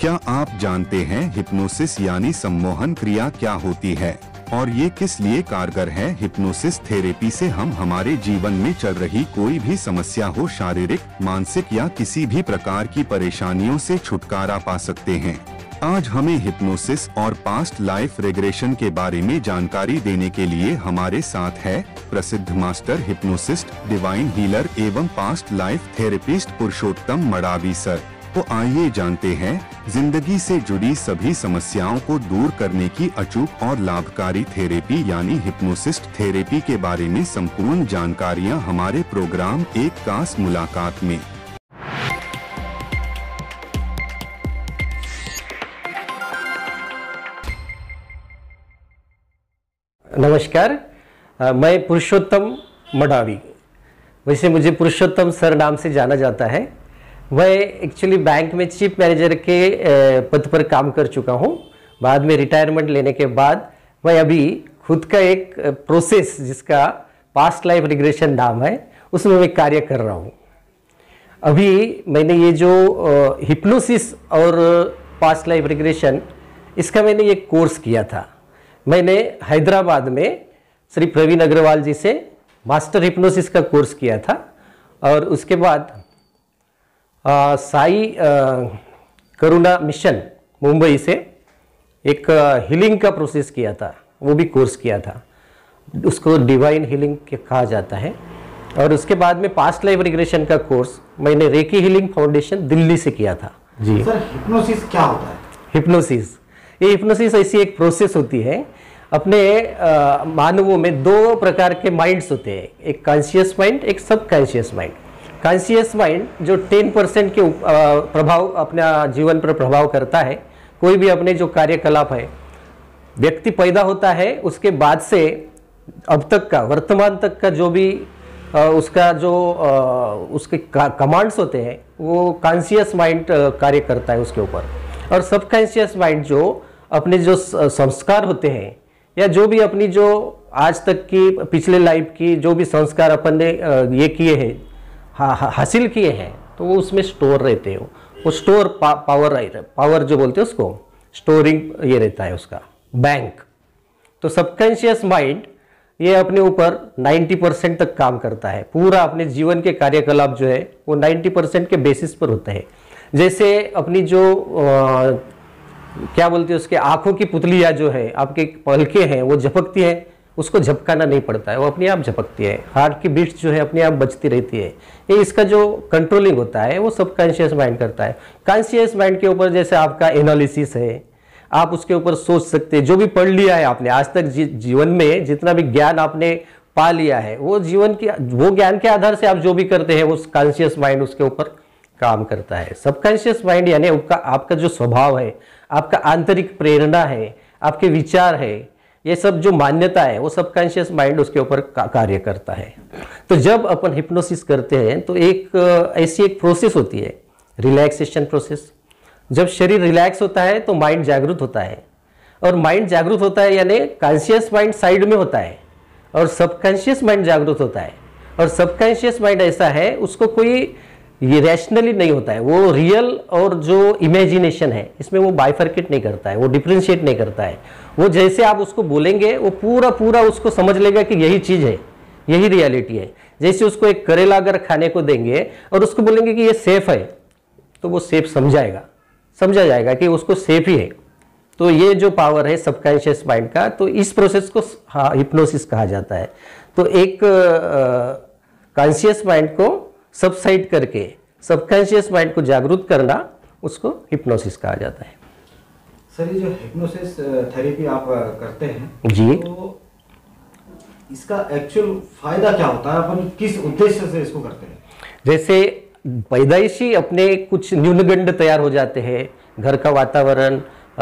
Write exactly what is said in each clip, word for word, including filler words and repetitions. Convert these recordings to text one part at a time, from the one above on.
क्या आप जानते हैं हिप्नोसिस यानी सम्मोहन क्रिया क्या होती है और ये किस लिए कारगर है? हिप्नोसिस थेरेपी से हम हमारे जीवन में चल रही कोई भी समस्या हो, शारीरिक, मानसिक या किसी भी प्रकार की परेशानियों से छुटकारा पा सकते हैं। आज हमें हिप्नोसिस और पास्ट लाइफ रिग्रेशन के बारे में जानकारी देने के लिए हमारे साथ है प्रसिद्ध मास्टर हिप्नोसिस्ट, डिवाइन हीलर एवं past life therapist Purushottam Madavi sir. तो आइए जानते हैं जिंदगी से जुड़ी सभी समस्याओं को दूर करने की अचूक और लाभकारी थेरेपी यानी हिप्नोसिस्ट थेरेपी के बारे में संपूर्ण जानकारियां हमारे प्रोग्राम एक खास मुलाकात में। नमस्कार, मैं पुरुषोत्तम मडावी, वैसे मुझे पुरुषोत्तम सर नाम से जाना जाता है। मैं एक्चुअली बैंक में चीफ मैनेजर के पद पर काम कर चुका हूं। बाद में रिटायरमेंट लेने के बाद मैं अभी खुद का एक प्रोसेस जिसका पास्ट लाइफ रिग्रेशन नाम है उसमें मैं कार्य कर रहा हूं। अभी मैंने ये जो हिप्नोसिस और पास्ट लाइफ रिग्रेशन इसका मैंने ये कोर्स किया था। मैंने हैदराबाद में श्री प्रवीण अग्रवाल जी से मास्टर हिप्नोसिस का कोर्स किया था और उसके बाद आ, साई आ, करुणा मिशन मुंबई से एक हीलिंग का प्रोसेस किया था, वो भी कोर्स किया था, उसको डिवाइन हीलिंग कहा जाता है। और उसके बाद में पास्ट लाइफ रिग्रेशन का कोर्स मैंने रेकी हीलिंग फाउंडेशन दिल्ली से किया था। जी सर, हिप्नोसिस क्या होता है? हिप्नोसिस ये हिप्नोसिस ऐसी एक प्रोसेस होती है। अपने मानवों में दो प्रकार के माइंड्स होते हैं, एक कॉन्शियस माइंड, एक subconscious mind. Conscious mind जो टेन परसेंट के प्रभाव अपना जीवन पर प्रभाव करता है। कोई भी अपने जो कार्यकलाप है, व्यक्ति पैदा होता है उसके बाद से अब तक का, वर्तमान तक का जो भी उसका जो उसके कमांड्स होते हैं वो कॉन्शियस माइंड कार्य करता है उसके ऊपर। और सबकॉन्शियस माइंड जो अपने जो संस्कार होते हैं या जो भी अपनी जो आज तक की पिछले लाइफ की जो भी संस्कार अपन ने ये किए हैं, हा, हा, हासिल किए हैं, तो वो उसमें स्टोर रहते हो। वो स्टोर पा, पावर पावर जो बोलते हैं उसको स्टोरिंग ये रहता है उसका बैंक। तो सबकॉन्शियस माइंड ये अपने ऊपर नब्बे परसेंट तक काम करता है। पूरा अपने जीवन के कार्यकलाप जो है वो नब्बे परसेंट के बेसिस पर होते हैं। जैसे अपनी जो आ, क्या बोलते हैं उसके आंखों की पुतलियाँ जो है, आपके पलकें हैं वो झपकती हैं, उसको झपकाना नहीं पड़ता है, वो अपने आप झपकती है। हार्ट की बीट्स जो है अपने आप बजती रहती है। ये इसका जो कंट्रोलिंग होता है वो सब कॉन्शियस माइंड करता है। कॉन्शियस माइंड के ऊपर जैसे आपका एनालिसिस है, आप उसके ऊपर सोच सकते हैं। जो भी पढ़ लिया है आपने आज तक जी, जीवन में जितना भी ज्ञान आपने पा लिया है, वो जीवन की वो ज्ञान के आधार से आप जो भी करते हैं वो कॉन्शियस माइंड उसके ऊपर काम करता है। सबकॉन्शियस माइंड यानी आपका आपका जो स्वभाव है, आपका आंतरिक प्रेरणा है, आपके विचार है, ये सब जो मान्यता है वो सबकॉन्शियस माइंड उसके ऊपर का, कार्य करता है। तो जब अपन हिप्नोसिस करते हैं तो एक ऐसी एक प्रोसेस होती है रिलैक्सेशन प्रोसेस। जब शरीर रिलैक्स होता है तो माइंड जागृत होता है, और माइंड जागृत होता है यानी कॉन्शियस माइंड साइड में होता है और सबकॉन्शियस माइंड जागृत होता है। और सबकॉन्शियस माइंड ऐसा है उसको कोई ये रैशनली नहीं होता है, वो रियल और जो इमेजिनेशन है इसमें वो बाइफर्केट नहीं करता है, वो डिफ्रेंशिएट नहीं करता है। वो जैसे आप उसको बोलेंगे वो पूरा पूरा उसको समझ लेगा कि यही चीज़ है, यही रियलिटी है। जैसे उसको एक करेला अगर खाने को देंगे और उसको बोलेंगे कि ये सेफ है, तो वो सेफ समझाएगा, समझा जाएगा कि उसको सेफ ही है। तो ये जो पावर है सबकॉन्शियस माइंड का, तो इस प्रोसेस को हाँ हिप्नोसिस कहा जाता है। तो एक कॉन्शियस माइंड को सबसाइड करके सबकॉन्शियस माइंड को जागरूक करना, उसको हिप्नोसिस कहा जाता है। सर, ये जो हिप्नोसिस थेरेपी आप करते हैं जी, तो इसका एक्चुअल फायदा क्या होता है? अपन किस उद्देश्य से इसको करते हैं? जैसे पैदाइशी अपने कुछ न्यूनगंड तैयार हो जाते हैं, घर का वातावरण,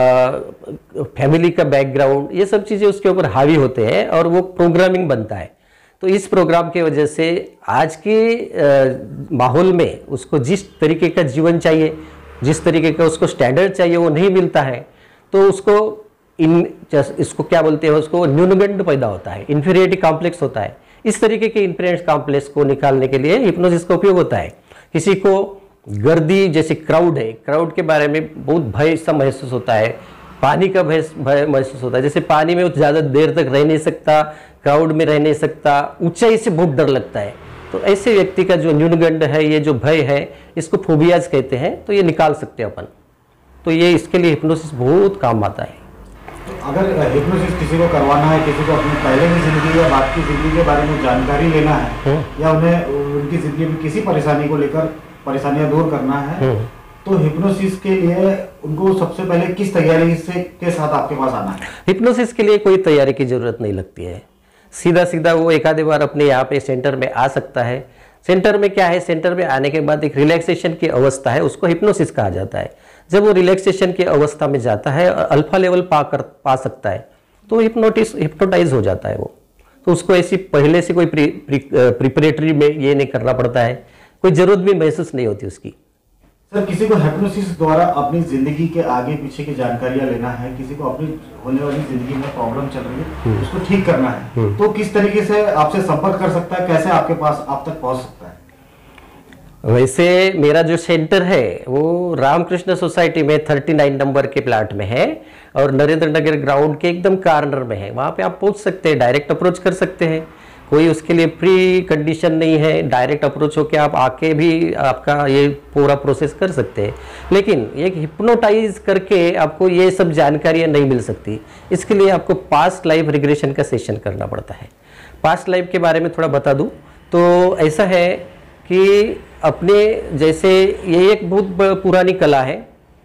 फैमिली का बैकग्राउंड, ये सब चीज़ें उसके ऊपर हावी होते हैं और वो प्रोग्रामिंग बनता है। तो इस प्रोग्राम की वजह से आज के माहौल में उसको जिस तरीके का जीवन चाहिए, जिस तरीके का उसको स्टैंडर्ड चाहिए वो नहीं मिलता है। तो उसको इन इसको क्या बोलते हैं, उसको न्यूनगंड पैदा होता है, इन्फीरियरिटी कॉम्प्लेक्स होता है। इस तरीके के इन्फीरियरिटी कॉम्प्लेक्स को निकालने के लिए हिप्नोसिस का उपयोग होता है। किसी को गर्दी जैसे क्राउड है, क्राउड के बारे में बहुत भय सा महसूस होता है, पानी का भय भय महसूस होता है, जैसे पानी में वो ज़्यादा देर तक रह नहीं सकता, क्राउड में रह नहीं सकता, ऊंचाई से बहुत डर लगता है। तो ऐसे व्यक्ति का जो न्यूनगंड है, ये जो भय है, इसको फोबियाज कहते हैं। तो ये निकाल सकते हैं अपन। तो ये इसके लिए हिप्नोसिस बहुत काम आता है। अगर हिप्नोसिस किसी को करवाना है, किसी को अपनी पहले की जिंदगी या बाद की जिंदगी के बारे में जानकारी लेना है, या उन्हें उनकी जिंदगी में किसी परेशानी को लेकर परेशानियां दूर करना है, तो हिप्नोसिस के लिए उनको सबसे पहले किस तैयारी से के साथ आपके पास आना है? हिप्नोसिस के लिए कोई तैयारी की जरूरत नहीं लगती है। सीधा सीधा वो एक आधे बार अपने यहाँ पे सेंटर में आ सकता है। सेंटर में क्या है, सेंटर में आने के बाद एक रिलैक्सेशन की अवस्था है, उसको हिप्नोसिस कहा जाता है। जब वो रिलैक्सेशन की अवस्था में जाता है और अल्फा लेवल पा कर पा सकता है, तो हिप्नोटिस हिप्नोटाइज हो जाता है वो। तो उसको ऐसी पहले से कोई प्री, प्री, प्रिपरेटरी में ये नहीं करना पड़ता है, कोई ज़रूरत भी महसूस नहीं होती उसकी। सर, किसी को हिप्नोसिस द्वारा अपनी जिंदगी के आगे पीछे की जानकारियां लेना है, किसी को अपनी होने वाली जिंदगी में प्रॉब्लम चल रही है, उसको ठीक करना है, तो किस तरीके से आपसे संपर्क कर सकता है, कैसे आपके पास आप तक पहुंच सकता है? वैसे मेरा जो सेंटर है वो रामकृष्ण सोसाइटी में उनतालीस नंबर के प्लाट में है और नरेंद्र नगर ग्राउंड के एकदम कॉर्नर में है। वहाँ पे आप पहुँच सकते हैं, डायरेक्ट अप्रोच कर सकते हैं, कोई उसके लिए प्री कंडीशन नहीं है। डायरेक्ट अप्रोच होकर आप आके भी आपका ये पूरा प्रोसेस कर सकते हैं। लेकिन एक हिप्नोटाइज करके आपको ये सब जानकारियाँ नहीं मिल सकती। इसके लिए आपको पास्ट लाइफ रिग्रेशन का सेशन करना पड़ता है। पास्ट लाइफ के बारे में थोड़ा बता दूँ तो ऐसा है कि अपने जैसे ये एक बहुत पुरानी कला है,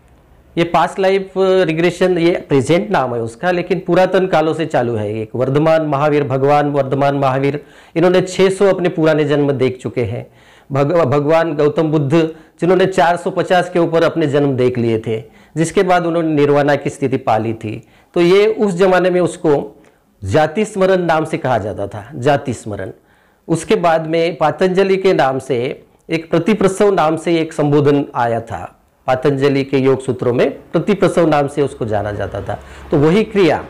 ये पास्ट लाइफ रिग्रेशन, ये प्रेजेंट नाम है उसका, लेकिन पुरातन कालों से चालू है। एक वर्धमान महावीर, भगवान वर्धमान महावीर, इन्होंने छह सौ अपने पुराने जन्म देख चुके हैं। भग, भगवान गौतम बुद्ध जिन्होंने चार सौ पचास के ऊपर अपने जन्म देख लिए थे, जिसके बाद उन्होंने निर्वाणा की स्थिति पा ली थी। तो ये उस जमाने में उसको जाति स्मरण नाम से कहा जाता था, जाति स्मरण। उसके बाद में पतंजलि के नाम से एक प्रतिप्रसव नाम से एक संबोधन आया था। पतंजलि के योग सूत्रों में प्रतिप्रसव नाम से उसको जाना जाता था। तो वही क्रिया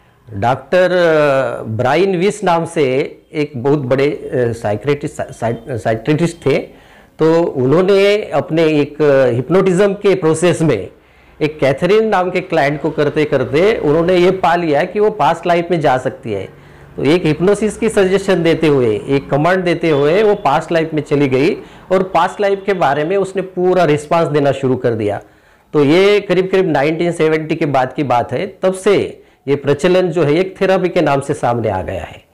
डॉक्टर ब्रायन विस नाम से एक बहुत बड़े साइक्रेटिस्ट साइक्रेटिस्ट थे। तो उन्होंने अपने एक हिप्नोटिज्म के प्रोसेस में एक कैथरीन नाम के क्लाइंट को करते करते उन्होंने ये पा लिया कि वो पास्ट लाइफ में जा सकती है। तो एक हिप्नोसिस की सजेशन देते हुए, एक कमांड देते हुए वो पास्ट लाइफ में चली गई और पास्ट लाइफ के बारे में उसने पूरा रिस्पांस देना शुरू कर दिया। तो ये करीब करीब उन्नीस सौ सत्तर के बाद की बात है। तब से ये प्रचलन जो है एक थेरापी के नाम से सामने आ गया है।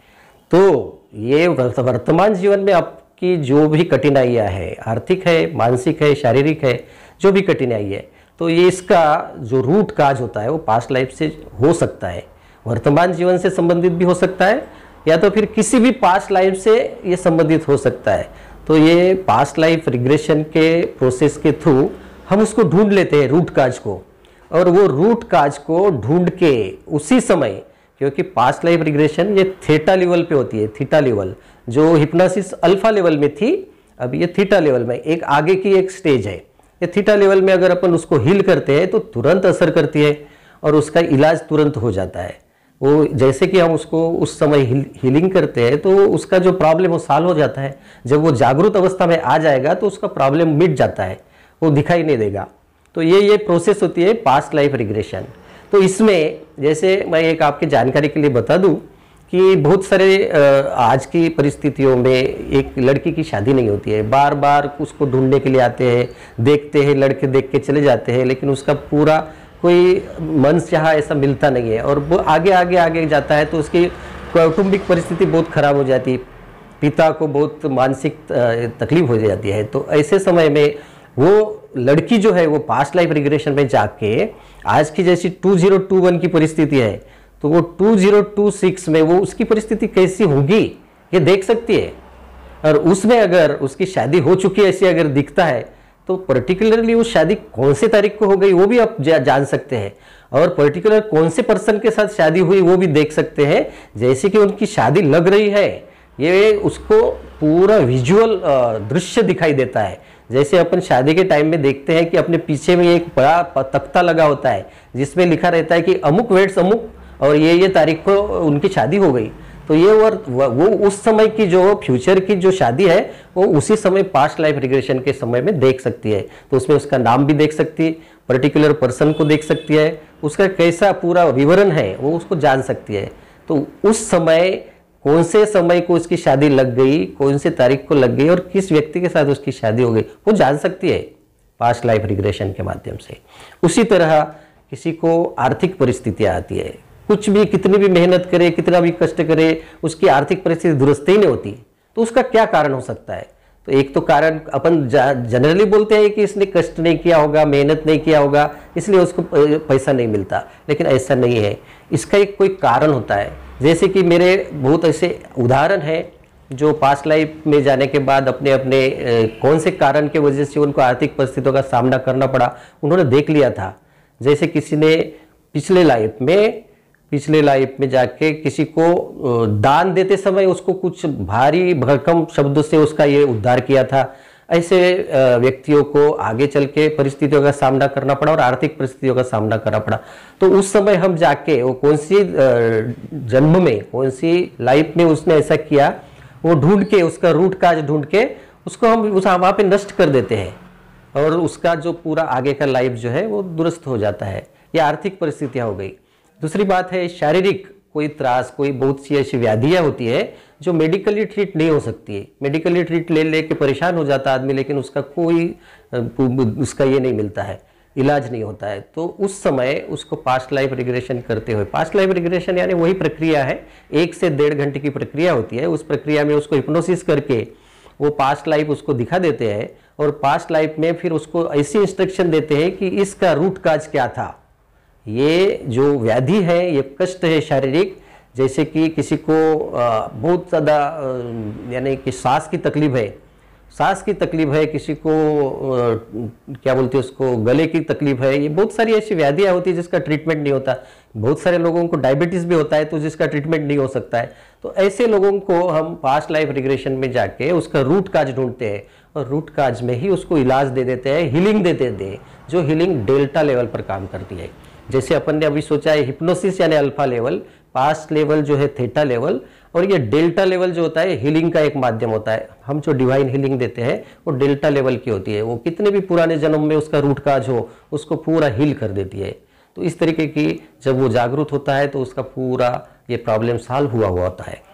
तो ये वर्तमान जीवन में आपकी जो भी कठिनाइयाँ है, आर्थिक है, मानसिक है, शारीरिक है, जो भी कठिनाई है, तो ये इसका जो रूट काज होता है वो पास्ट लाइफ से हो सकता है, वर्तमान जीवन से संबंधित भी हो सकता है, या तो फिर किसी भी पास्ट लाइफ से ये संबंधित हो सकता है। तो ये पास्ट लाइफ रिग्रेशन के प्रोसेस के थ्रू हम उसको ढूंढ लेते हैं रूट काज को, और वो रूट काज को ढूंढ के उसी समय, क्योंकि पास्ट लाइफ रिग्रेशन ये थीटा लेवल पे होती है, थीटा लेवल, जो हिप्नोसिस अल्फा लेवल में थी, अब ये थीटा लेवल में एक आगे की एक स्टेज है। ये थीटा लेवल में अगर अपन उसको हील करते हैं तो तुरंत असर करती है और उसका इलाज तुरंत हो जाता है। वो जैसे कि हम उसको उस समय हील, हीलिंग करते हैं तो उसका जो प्रॉब्लम वो सॉल्व हो जाता है। जब वो जागरूक अवस्था में आ जाएगा तो उसका प्रॉब्लम मिट जाता है, वो दिखाई नहीं देगा। तो ये ये प्रोसेस होती है पास्ट लाइफ रिग्रेशन। तो इसमें जैसे मैं एक आपकी जानकारी के लिए बता दूं कि बहुत सारे आज की परिस्थितियों में एक लड़की की शादी नहीं होती है, बार बार उसको ढूंढने के लिए आते हैं, देखते हैं, लड़के देख के चले जाते हैं, लेकिन उसका पूरा कोई मन चाह ऐसा मिलता नहीं है और वो आगे आगे आगे जाता है। तो उसकी कौटुंबिक परिस्थिति बहुत खराब हो जाती है, पिता को बहुत मानसिक तकलीफ हो जाती है। तो ऐसे समय में वो लड़की जो है वो पास्ट लाइफ रिग्रेशन में जाके आज की जैसी टू ज़ीरो टू वन की परिस्थिति है, तो वो टू ज़ीरो टू सिक्स में वो उसकी परिस्थिति कैसी होगी ये देख सकती है। और उसमें अगर उसकी शादी हो चुकी है ऐसी अगर दिखता है तो पर्टिकुलरली उस शादी कौन से तारीख को हो गई वो भी आप जा, जान सकते हैं, और पर्टिकुलर कौन से पर्सन के साथ शादी हुई वो भी देख सकते हैं। जैसे कि उनकी शादी लग रही है, ये उसको पूरा विजुअल दृश्य दिखाई देता है। जैसे अपन शादी के टाइम में देखते हैं कि अपने पीछे में एक बड़ा तख्ता लगा होता है जिसमें लिखा रहता है कि अमुक वेट्स अमुक और ये ये तारीख को उनकी शादी हो गई। तो ये और वो उस समय की जो फ्यूचर की जो शादी है वो उसी समय पास्ट लाइफ रिग्रेशन के समय में देख सकती है। तो उसमें उसका नाम भी देख सकती है, पर्टिकुलर पर्सन को देख सकती है, उसका कैसा पूरा विवरण है वो उसको जान सकती है। तो उस समय कौन से समय को उसकी शादी लग गई, कौन से तारीख को लग गई और किस व्यक्ति के साथ उसकी शादी हो गई वो जान सकती है पास्ट लाइफ रिग्रेशन के माध्यम से। उसी तरह किसी को आर्थिक परिस्थितियाँ आती है, कुछ भी कितनी भी मेहनत करे, कितना भी कष्ट करे, उसकी आर्थिक परिस्थिति दुरुस्त ही नहीं होती, तो उसका क्या कारण हो सकता है? तो एक तो कारण अपन जनरली बोलते हैं कि इसने कष्ट नहीं किया होगा, मेहनत नहीं किया होगा, इसलिए उसको पैसा नहीं मिलता, लेकिन ऐसा नहीं है। इसका एक कोई कारण होता है। जैसे कि मेरे बहुत ऐसे उदाहरण हैं जो पास्ट लाइफ में जाने के बाद अपने अपने कौन से कारण के वजह से उनको आर्थिक परिस्थितियों का सामना करना पड़ा, उन्होंने देख लिया था। जैसे किसी ने पिछले लाइफ में पिछले लाइफ में जाके किसी को दान देते समय उसको कुछ भारी भरकम शब्दों से उसका ये उद्धार किया था। ऐसे व्यक्तियों को आगे चल के परिस्थितियों का सामना करना पड़ा और आर्थिक परिस्थितियों का सामना करना पड़ा। तो उस समय हम जाके वो कौन सी जन्म में, कौन सी लाइफ में उसने ऐसा किया, वो ढूंढ के उसका रूट काज ढूंढ के उसको हम उस वहाँ पे नष्ट कर देते हैं और उसका जो पूरा आगे का लाइफ जो है वो दुरुस्त हो जाता है। ये आर्थिक परिस्थितियाँ हो गई। दूसरी बात है शारीरिक कोई त्रास, कोई बहुत सी ऐसी व्याधियाँ होती है जो मेडिकली ट्रीट नहीं हो सकती है। मेडिकली ट्रीट ले लेके परेशान हो जाता आदमी, लेकिन उसका कोई उसका ये नहीं मिलता है, इलाज नहीं होता है। तो उस समय उसको पास्ट लाइफ रिग्रेशन करते हुए, पास्ट लाइफ रिग्रेशन यानी वही प्रक्रिया है, एक से डेढ़ घंटे की प्रक्रिया होती है। उस प्रक्रिया में उसको हिप्नोसिस करके वो पास्ट लाइफ उसको दिखा देते हैं और पास्ट लाइफ में फिर उसको ऐसी इंस्ट्रक्शन देते हैं कि इसका रूट काज क्या था। ये जो व्याधि है, ये कष्ट है शारीरिक, जैसे कि किसी को बहुत ज़्यादा यानी कि सांस की तकलीफ है, सांस की तकलीफ है, किसी को क्या बोलते हैं उसको गले की तकलीफ है। ये बहुत सारी ऐसी व्याधियाँ होती है जिसका ट्रीटमेंट नहीं होता। बहुत सारे लोगों को डायबिटीज़ भी होता है तो जिसका ट्रीटमेंट नहीं हो सकता है। तो ऐसे लोगों को हम पास्ट लाइफ रिग्रेशन में जाके उसका रूट काज ढूंढते हैं और रूट काज में ही उसको इलाज दे देते हैं, हीलिंग दे देते हैं, जो हीलिंग डेल्टा लेवल पर काम करती है। जैसे अपन ने अभी सोचा है हिप्नोसिस यानी अल्फा लेवल, पास्ट लेवल जो है थीटा लेवल, और ये डेल्टा लेवल जो होता है हीलिंग का एक माध्यम होता है। हम जो डिवाइन हीलिंग देते हैं वो डेल्टा लेवल की होती है। वो कितने भी पुराने जन्म में उसका रूट काज हो उसको पूरा हील कर देती है। तो इस तरीके की जब वो जागरूक होता है तो उसका पूरा ये प्रॉब्लम सॉल्व हुआ हुआ होता है।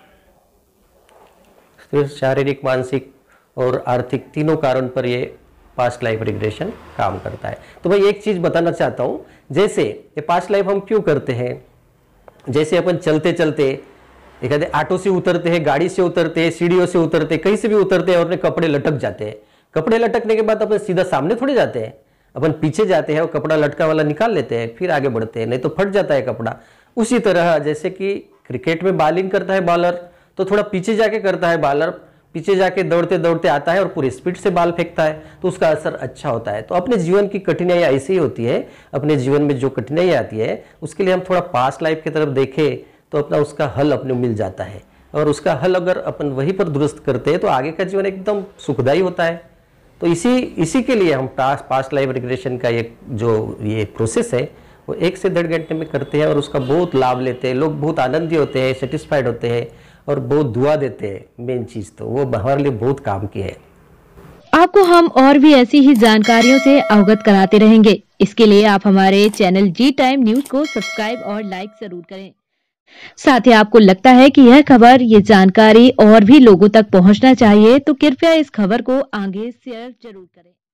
तो शारीरिक, मानसिक और आर्थिक तीनों कारण पर ये पास्ट लाइफ रिग्रेशन काम करता है। तो मैं एक चीज़ बताना चाहता हूँ, जैसे ये पास्ट लाइफ हम क्यों करते हैं, जैसे अपन चलते चलते एक आधे ऑटो से उतरते हैं, गाड़ी से उतरते हैं, सीढ़ियों से उतरते हैं, कहीं से भी उतरते हैं और अपने कपड़े लटक जाते हैं। कपड़े लटकने के बाद अपन सीधा सामने थोड़े जाते हैं, अपन पीछे जाते हैं और कपड़ा लटका वाला निकाल लेते हैं, फिर आगे बढ़ते हैं, नहीं तो फट जाता है कपड़ा। उसी तरह जैसे कि क्रिकेट में बॉलिंग करता है बॉलर तो थोड़ा पीछे जाके करता है बॉलर, पीछे जाके दौड़ते दौड़ते आता है और पूरी स्पीड से बॉल फेंकता है, तो उसका असर अच्छा होता है। तो अपने जीवन की कठिनाइयाँ ऐसी ही होती है, अपने जीवन में जो कठिनाइयाँ आती है उसके लिए हम थोड़ा पास्ट लाइफ की तरफ देखें तो अपना उसका हल अपने मिल जाता है। और उसका हल अगर अपन वहीं पर दुरुस्त करते हैं तो आगे का जीवन एकदम सुखदायी होता है। तो इसी इसी के लिए हम पास्ट लाइफ रिग्रेशन का ये जो ये प्रोसेस है वो एक से डेढ़ घंटे में करते हैं और उसका बहुत लाभ लेते हैं। लोग बहुत आनंदी होते हैं, सेटिस्फाइड होते हैं और बहुत दुआ देते हैं। मेन चीज़ तो वो हमारे लिए बहुत काम की है। आपको हम और भी ऐसी ही जानकारियों से अवगत कराते रहेंगे। इसके लिए आप हमारे चैनल जी टाइम न्यूज को सब्सक्राइब और लाइक जरूर करें। साथ ही आपको लगता है कि यह खबर, ये जानकारी और भी लोगों तक पहुंचना चाहिए तो कृपया इस खबर को आगे शेयर जरूर करें।